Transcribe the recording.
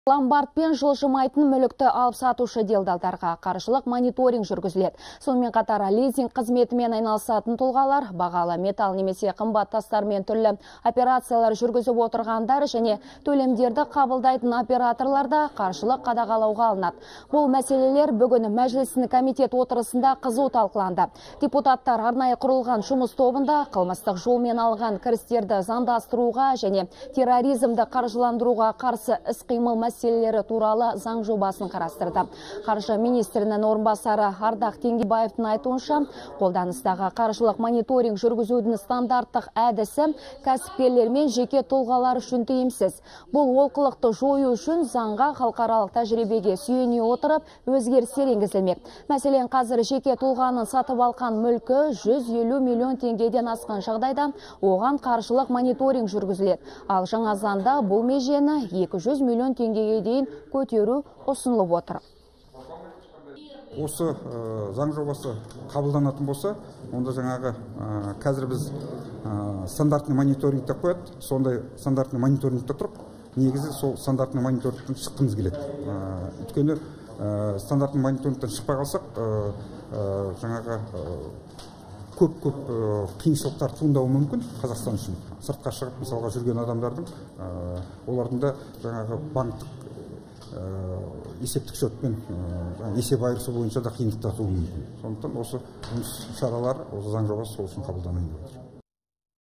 Ломбардпен жылжымайтын мүлікті алып сатушы делдалдарға қаржылық мониторинг жүргізіледі. Сонымен қатар лизинг қызметімен айналысатын тұлғалар, бағалы металл немесе қымбат тастармен түрлі операциялар жүргізіп отырғандар және төлемдерді қабылдайтын операторларда қаржылық қадағалауға алынады. Бұл мәселелер бүгін мәжілістің комитет отырысында қызу талқыланды. Депутаттар арнайы құрылған жұмыс тобында қылмыстық жолмен алған кірістерді заңдастыруға және терроризмді қаржыландыруға қарсы іс-қимыл мәселелері туралы заң жобасын қарастырды. Қаржы министрінің орынбасары Ардақ Теңгебаевтың айтуынша, қолданыстағы қаржылық мониторинг жүргізудің стандарттық әдісі кәсіпкерлер мен жеке тұлғалар үшін тиімсіз. Бұл олқылықты жою үшін заңға халықаралық тәжірибеге сүйене отырып өзгерістер енгізілмек. Мәселен, қазір жеке тұлғаның сатып алған мүлкі 150 миллион теңгеден асқан жағдайда оған қаржылық мониторинг жүргізіледі. Ал жаңа заңда бұл межені 200 миллион теңгеге дейін көтеру ұсынылып отыр. Осы заң жобасы қабылданатын болса, онда жаңағы қазір біз стандартный мониторингті қояды. Сондай стандартный мониторингті тұрып, негізі сол стандартный мониторингтен шыққымыз келеді. Өйткені стандартный мониторингтен шықпай қалсақ, жаңағы көп қиыншылықтар туындауы мүмкін Қазақстан үшін. Сыртқа шығып, мысалға жүрген адамдардың, олардың да жаңағы банктық есептік шотпен есеп айырысу бойынша да қиындықтар туындауы мүмкін. Сондықтан осы шаралар, осы заң жобасы сол үшін қабылданайын деп отыр.